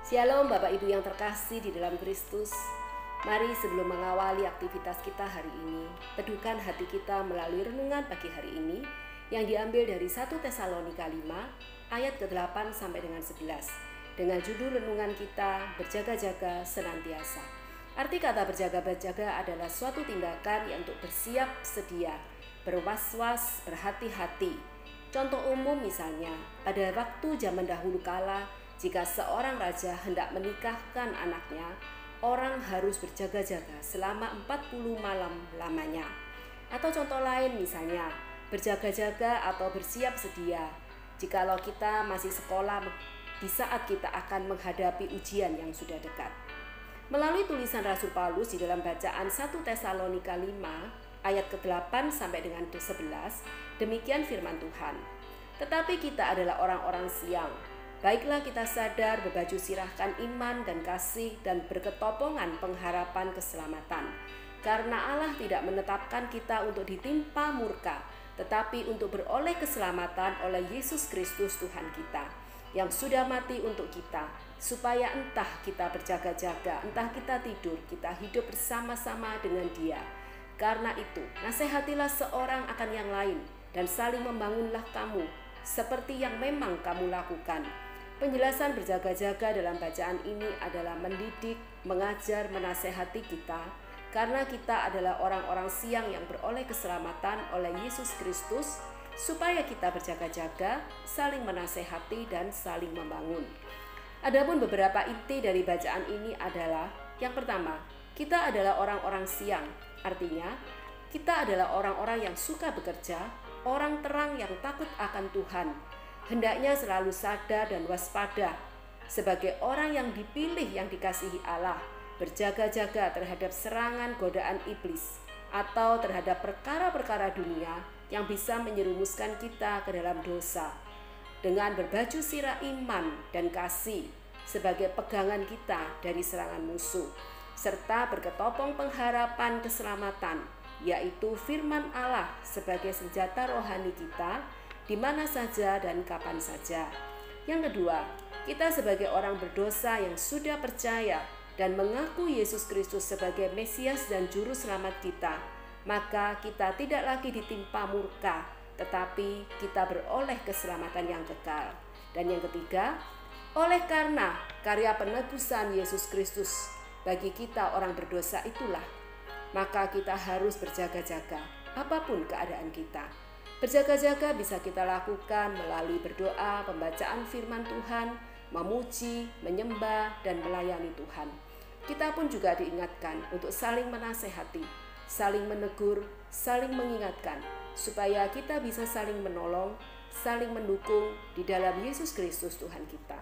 Shalom Bapak Ibu yang terkasih di dalam Kristus. Mari sebelum mengawali aktivitas kita hari ini, teduhkan hati kita melalui renungan pagi hari ini yang diambil dari 1 Tesalonika 5 ayat ke-8 sampai dengan 11 dengan judul renungan kita berjaga-jaga senantiasa. Arti kata berjaga-jaga adalah suatu tindakan yang untuk bersiap sedia, berwas-was, berhati-hati. Contoh umum misalnya, pada waktu zaman dahulu kala, jika seorang raja hendak menikahkan anaknya, orang harus berjaga-jaga selama 40 malam lamanya. Atau contoh lain misalnya, berjaga-jaga atau bersiap sedia jikalau kita masih sekolah di saat kita akan menghadapi ujian yang sudah dekat. Melalui tulisan Rasul Paulus di dalam bacaan 1 Tesalonika 5 ayat ke-8 sampai dengan 11, demikian firman Tuhan. Tetapi kita adalah orang-orang siang. Baiklah kita sadar berbaju sirahkan iman dan kasih dan berketopongan pengharapan keselamatan. Karena Allah tidak menetapkan kita untuk ditimpa murka, tetapi untuk beroleh keselamatan oleh Yesus Kristus Tuhan kita, yang sudah mati untuk kita, supaya entah kita berjaga-jaga, entah kita tidur, kita hidup bersama-sama dengan Dia. Karena itu, nasihatilah seorang akan yang lain, dan saling membangunlah kamu, seperti yang memang kamu lakukan. Penjelasan berjaga-jaga dalam bacaan ini adalah mendidik, mengajar, menasehati kita, karena kita adalah orang-orang siang yang beroleh keselamatan oleh Yesus Kristus, supaya kita berjaga-jaga, saling menasehati dan saling membangun. Adapun beberapa inti dari bacaan ini adalah, yang pertama, kita adalah orang-orang siang, artinya kita adalah orang-orang yang suka bekerja, orang terang yang takut akan Tuhan. Hendaknya selalu sadar dan waspada sebagai orang yang dipilih yang dikasihi Allah, berjaga-jaga terhadap serangan godaan iblis atau terhadap perkara-perkara dunia yang bisa menyerumuskan kita ke dalam dosa, dengan berbaju sirah iman dan kasih sebagai pegangan kita dari serangan musuh, serta berketopong pengharapan keselamatan, yaitu firman Allah sebagai senjata rohani kita di mana saja dan kapan saja. Yang kedua, kita sebagai orang berdosa yang sudah percaya dan mengaku Yesus Kristus sebagai Mesias dan Juru Selamat kita, maka kita tidak lagi ditimpa murka, tetapi kita beroleh keselamatan yang kekal. Dan yang ketiga, oleh karena karya penebusan Yesus Kristus bagi kita orang berdosa itulah, maka kita harus berjaga-jaga apapun keadaan kita. Berjaga-jaga bisa kita lakukan melalui berdoa, pembacaan firman Tuhan, memuji, menyembah, dan melayani Tuhan. Kita pun juga diingatkan untuk saling menasehati, saling menegur, saling mengingatkan, supaya kita bisa saling menolong, saling mendukung di dalam Yesus Kristus Tuhan kita.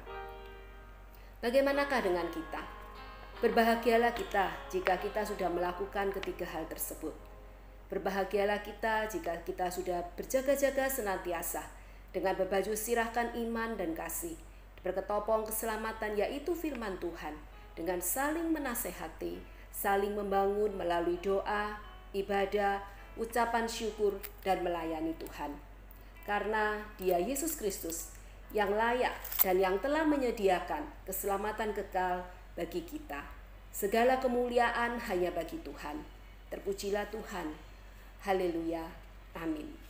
Bagaimanakah dengan kita? Berbahagialah kita jika kita sudah melakukan ketiga hal tersebut. Berbahagialah kita jika kita sudah berjaga-jaga senantiasa dengan berbaju sirahkan iman dan kasih, berketopong keselamatan yaitu firman Tuhan, dengan saling menasehati, saling membangun melalui doa, ibadah, ucapan syukur, dan melayani Tuhan. Karena Dia Yesus Kristus yang layak dan yang telah menyediakan keselamatan kekal bagi kita. Segala kemuliaan hanya bagi Tuhan. Terpujilah Tuhan. Haleluya. Amin.